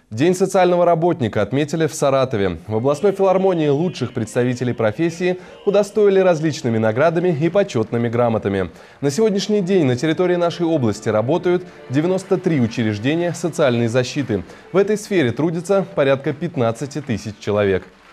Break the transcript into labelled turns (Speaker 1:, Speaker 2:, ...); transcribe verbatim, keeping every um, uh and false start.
Speaker 1: День социального работника отметили в Саратове. В областной филармонии лучших представителей профессии удостоили различными наградами и почетными грамотами. На сегодняшний день на территории нашей области работают девяносто три учреждения социальной защиты. В этой сфере трудится порядка пятнадцати тысяч человек.